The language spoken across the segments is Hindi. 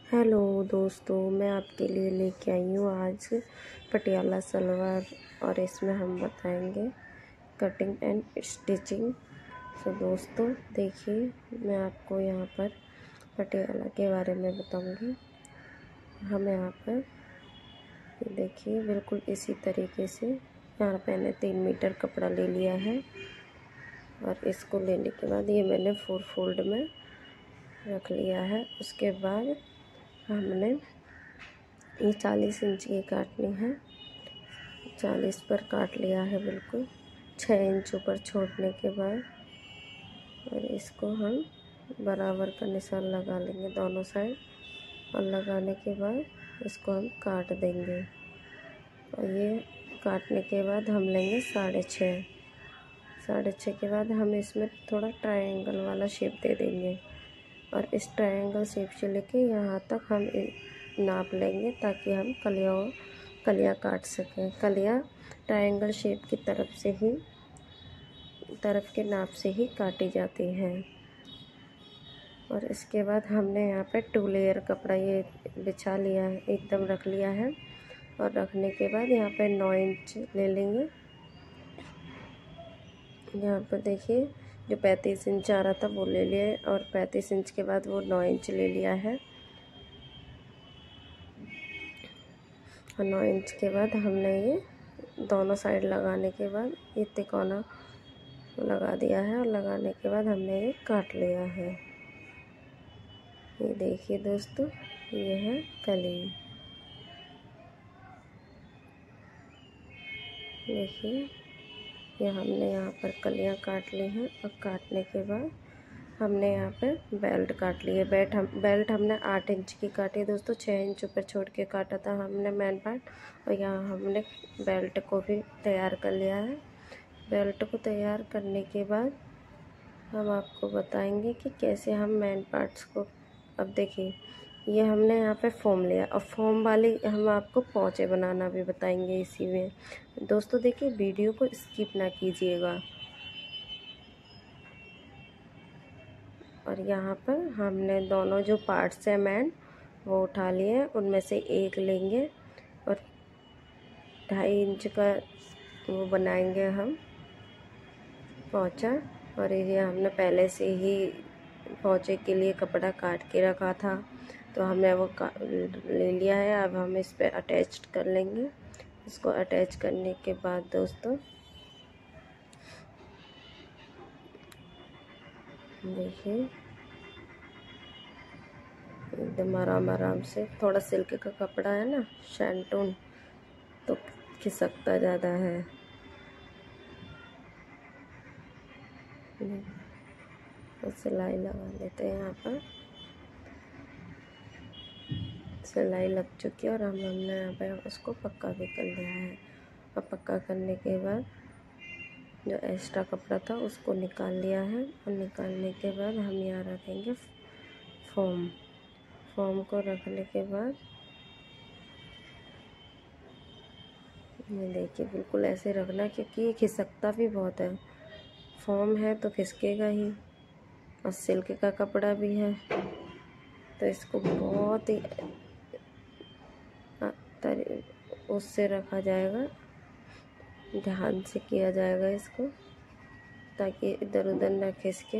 हेलो दोस्तों, मैं आपके लिए लेके आई हूँ आज पटियाला सलवार और इसमें हम बताएंगे कटिंग एंड स्टिचिंग। तो दोस्तों देखिए, मैं आपको यहाँ पर पटियाला के बारे में बताऊंगी। हम यहाँ पर देखिए बिल्कुल इसी तरीके से यहाँ मैंने 3 मीटर कपड़ा ले लिया है और इसको लेने के बाद ये मैंने 4 फोल्ड में रख लिया है। उसके बाद हमने ये 40 इंच की काटनी है। 40 पर काट लिया है बिल्कुल 6 इंच ऊपर छोड़ने के बाद, और इसको हम बराबर का निशान लगा लेंगे दोनों साइड, और लगाने के बाद इसको हम काट देंगे। और ये काटने के बाद हम लेंगे 6.5। 6.5 के बाद हम इसमें थोड़ा ट्रायंगल वाला शेप दे देंगे, और इस ट्रायंगल शेप से लेके यहाँ तक हम नाप लेंगे ताकि हम कलियाँ काट सकें। कलियाँ ट्रायंगल शेप की तरफ के नाप से ही काटी जाती हैं। और इसके बाद हमने यहाँ पे 2 लेयर कपड़ा ये बिछा लिया है, एकदम रख लिया है। और रखने के बाद यहाँ पे 9 इंच ले लेंगे। यहाँ पर देखिए जो 35 इंच आ रहा था वो ले लिया, और 35 इंच के बाद वो 9 इंच ले लिया है। और 9 इंच के बाद हमने ये दोनों साइड लगाने के बाद ये तिकोना लगा दिया है, और लगाने के बाद हमने ये काट लिया है। ये देखिए दोस्तों, ये है कली। देखिए ये हमने यहाँ पर कलियाँ काट ली हैं, और काटने के बाद हमने यहाँ पे बेल्ट काट ली है। बेल्ट हमने 8 इंच की काटी है दोस्तों। 6 इंच ऊपर छोड़ के काटा था हमने मेन पार्ट, और यहाँ हमने बेल्ट को भी तैयार कर लिया है। बेल्ट को तैयार करने के बाद हम आपको बताएंगे कि कैसे हम मेन पार्ट्स को। अब देखिए ये हमने यहाँ पे फॉर्म लिया, और फॉर्म वाली हम आपको पोंचे बनाना भी बताएंगे इसी में। दोस्तों देखिए वीडियो को स्किप ना कीजिएगा। और यहाँ पर हमने दोनों जो पार्ट्स हैं मेन वो उठा लिए हैं, उनमें से एक लेंगे और 2.5 इंच का वो बनाएंगे हम पोंचा। और ये हमने पहले से ही पोंचे के लिए कपड़ा काट के रखा था, तो हमने वो ले लिया है। अब हम इस पे अटैच कर लेंगे। इसको अटैच करने के बाद दोस्तों देखिए एकदम आराम से, थोड़ा सिल्क का कपड़ा है ना, शैंटून, तो खिसकता ज़्यादा है। तो सिलाई लगा लेते हैं। यहाँ पर सिलाई लग चुकी है, और हमने यहाँ पे उसको पक्का भी कर लिया है। और पक्का करने के बाद जो एक्स्ट्रा कपड़ा था उसको निकाल लिया है, और निकालने के बाद हम यहाँ रखेंगे फॉर्म को रखने के बाद ये देखिए बिल्कुल ऐसे रखना, क्योंकि ये खिसकता भी बहुत है। फॉर्म है तो खिसकेगा ही, और सिल्क का कपड़ा भी है, तो इसको बहुत ही उससे रखा जाएगा, ध्यान से किया जाएगा इसको, ताकि इधर उधर न खिसके।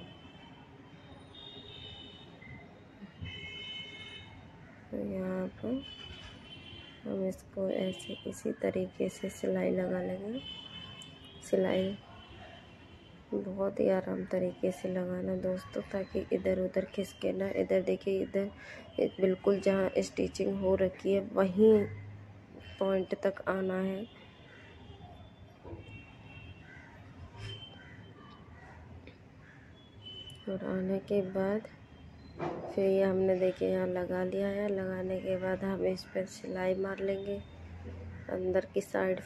तो यहाँ पर हम इसको ऐसे इसी तरीके से सिलाई लगा लेंगे। सिलाई बहुत ही आराम तरीके से लगाना दोस्तों, ताकि इधर उधर खिसके ना। इधर देखिए, इधर बिल्कुल जहाँ स्टिचिंग हो रखी है वहीं पॉइंट तक आना है। और आने के बाद फिर ये हमने देखिए यहाँ लगा लिया है। लगाने के बाद हम इस पर सिलाई मार लेंगे, अंदर की साइड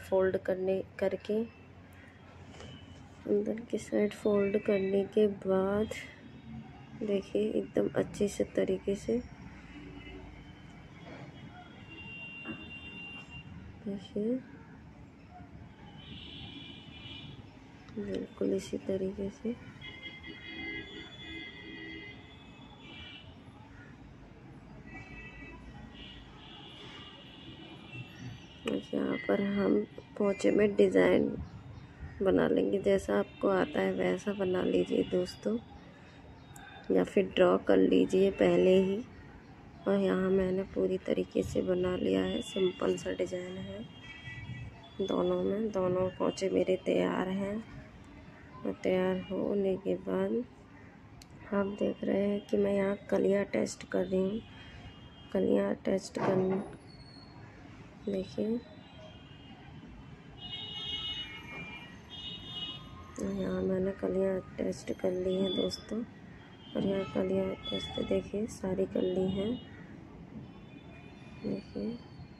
फोल्ड करने के बाद देखिए एकदम अच्छी से तरीके से देखिए बिल्कुल इसी तरीके से यहाँ पर हम पोंचे में डिज़ाइन बना लेंगे। जैसा आपको आता है वैसा बना लीजिए दोस्तों, या फिर ड्रॉ कर लीजिए पहले ही। और यहाँ मैंने पूरी तरीके से बना लिया है, सिंपल सा डिज़ाइन है दोनों में। दोनों पोंचे मेरे तैयार हैं। और तैयार होने के बाद आप देख रहे हैं कि मैं यहाँ कलियाँ टेस्ट कर रही हूँ। कलियाँ टेस्ट कर देखिए, यहाँ मैंने कलियाँ टेस्ट कर ली हैं दोस्तों। और यहाँ कलियाँ टेस्ट देखिए सारी कर ली हैं। देखिए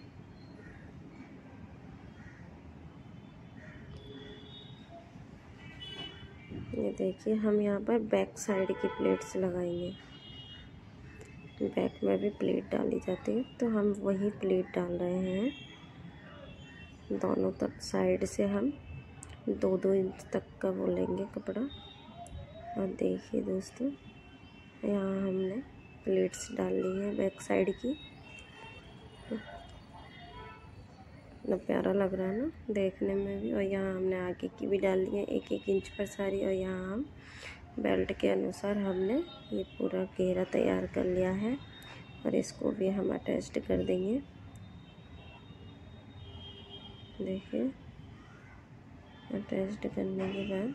ये देखिए, हम यहाँ पर बैक साइड की प्लेट्स लगाएंगे। बैक में भी प्लेट डाली जाती है, तो हम वही प्लेट डाल रहे हैं। दोनों तरफ साइड से हम 2-2 इंच तक का वो लेंगे कपड़ा। और देखिए दोस्तों, यहाँ हमने प्लेट्स डाल ली है बैक साइड की। इतना प्यारा लग रहा है ना देखने में भी। और यहाँ हमने आगे की भी डाल ली है 1-1 इंच पर सारी। और यहाँ हम बेल्ट के अनुसार हमने ये पूरा घेरा तैयार कर लिया है। और इसको भी हम अटैच कर देंगे। देखिए अटैच करने के बाद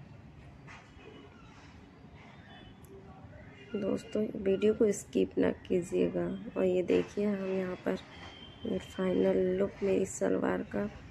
दोस्तों वीडियो को स्किप ना कीजिएगा। और ये देखिए हम यहाँ पर ये फाइनल लुक मेरी सलवार का